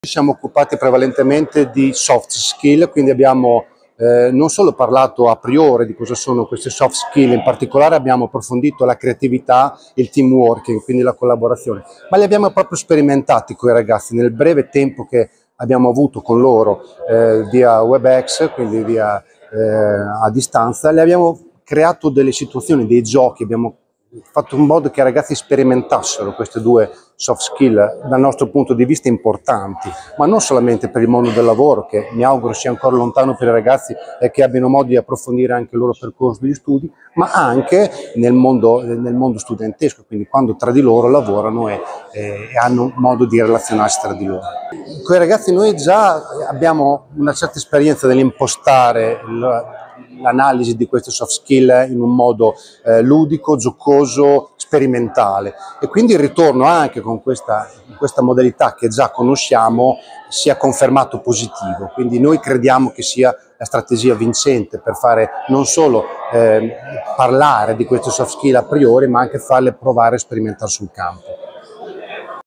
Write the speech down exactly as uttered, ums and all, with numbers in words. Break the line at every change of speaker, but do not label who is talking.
Ci siamo occupati prevalentemente di soft skill, quindi abbiamo eh, non solo parlato a priori di cosa sono queste soft skill, in particolare abbiamo approfondito la creatività, il team working, quindi la collaborazione, ma li abbiamo proprio sperimentati con i ragazzi nel breve tempo che abbiamo avuto con loro eh, via WebEx, quindi via eh, a distanza. Le abbiamo creato delle situazioni, dei giochi, abbiamo fatto in modo che i ragazzi sperimentassero queste due soft skill dal nostro punto di vista importanti, ma non solamente per il mondo del lavoro, che mi auguro sia ancora lontano per i ragazzi e che abbiano modo di approfondire anche il loro percorso di studi, ma anche nel mondo, nel mondo studentesco, quindi quando tra di loro lavorano e, e hanno modo di relazionarsi tra di loro. Con i ragazzi noi già abbiamo una certa esperienza nell'impostare l'analisi di queste soft skill in un modo eh, ludico, giocoso, sperimentale, e quindi il ritorno anche con questa, questa modalità che già conosciamo sia confermato positivo. Quindi noi crediamo che sia la strategia vincente per fare non solo eh, parlare di queste soft skill a priori, ma anche farle provare e sperimentare sul campo.